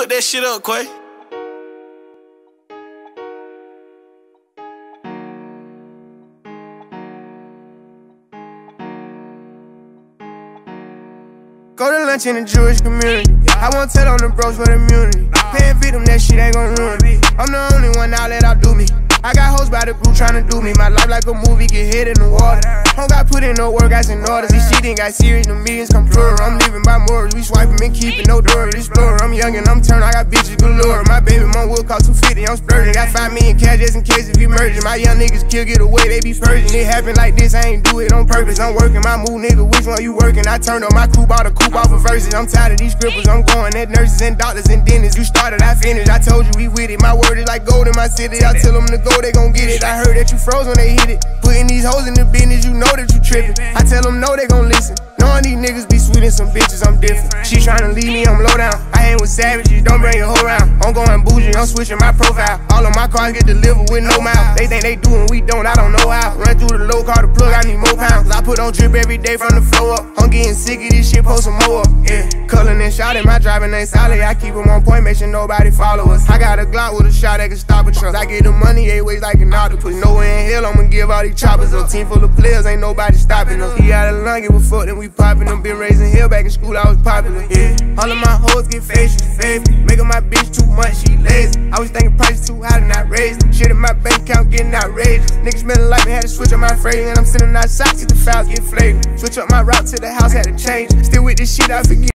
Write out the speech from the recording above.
Cook that shit up, Quay. Go to lunch in the Jewish community. I won't tell on the bros for the immunity. Paying victim, that shit ain't gon' ruin me. I'm the only one now let outdo me. I got hoes by the group tryna do me. My life like a movie, get hit in the water. Don't got put in no work, got in orders. This shit ain't got serious, the millions come plural. I'm living by morals, we swiping and keeping no door. Explorer, I'm young and I'm turned, I got bitches galore. My baby mom will cost 250, I'm splurging. Got 5 million cash just in case if we merging. My young niggas kill, get away, they be purging. It happen like this, I ain't do it on purpose. I'm working my move, nigga, which one you working? I turned up my coupe, bought a coupe off of verses. I'm tired of these scribbles, I'm going at nurses and doctors and dentists. You started, I finished, I told you we with it. My word is like gold in my city, I tell them to go, they gon' get it. I heard that you froze when they hit it. Putting these hoes in the business, you know that you tripping. I tell them no, they gon' listen. Knowing these niggas be sweet and some bitches, I'm different. She tryna leave me, I'm low down. I ain't with savages, don't bring your hoe round. I'm going bougie, I'm switching my profile. All of my cars get delivered with no mouth. They think they do and we don't, I don't know how. Run through the low car to plug, I need more pounds. I put on drip every day from the flow up. I'm getting sick of this shit, post some more up. Yeah, cullin' and shouting, my driving ain't solid. I keep them on point, make sure nobody follow us. I got a Glock with a shot that can stop a truck. I get the money 8 ways like an octopus. Nowhere in hell I'ma give all these choppers up. Team full of players, ain't nobody stopping us. He out of line, give a fuck, then we poppin' them. Been raising hell back in school, I was popular. Yeah, all of my hoes get facial, favorite. Making my bitch too much, she lazy. I was thinking prices too high and I raised them. Shit in my bank account getting outrageous. Niggas smelling like me, had to switch up my phrase. And I'm sitting outside, see the files get flavored. Switch up my route to the house, had to change. Still with this shit, I forget.